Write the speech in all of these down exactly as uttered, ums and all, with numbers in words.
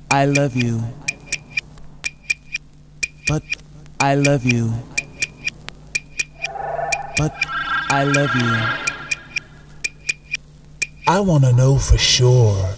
I love you. But I love you. But I love you. I wanna know for sure.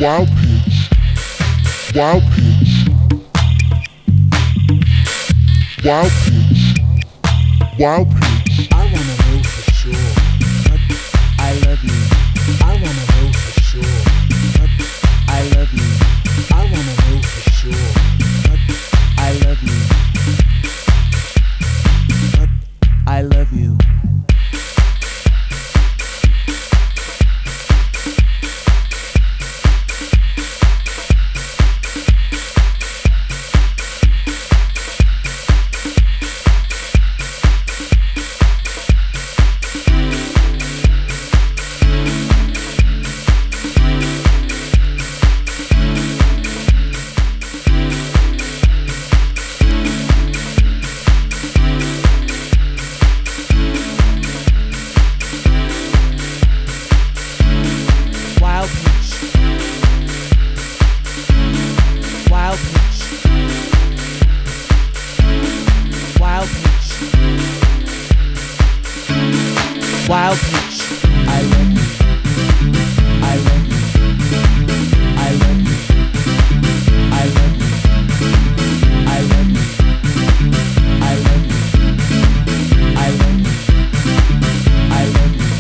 Wild pitch. Wild pitch. Wild pitch. Wild pitch. I wanna know for sure. I love you. I wanna know for sure. I love you. I wanna know for sure. I love you. I love you. Wild pitch. Wild pitch. Wild pitch. Wild pitch. I love you. I love you. I love you. I love you. I love you. I love you. I love you. I love you.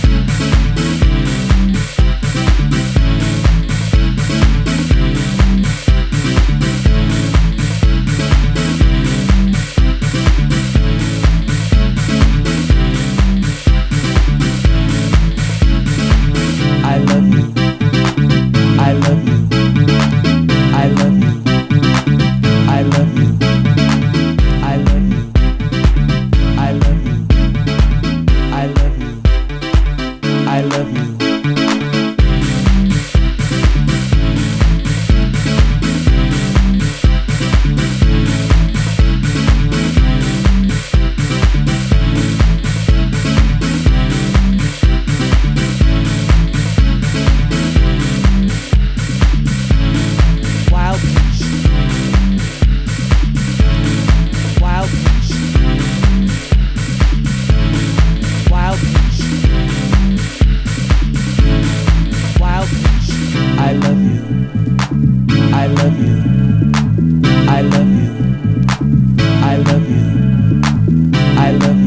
I love you. I love you. I love you. I love you. I love you. I love you. I love you. I love you. Wild pitch. Wild pitch. Wild pitch. Wild pitch. I love you. I love you. I love you. I love you. I love you.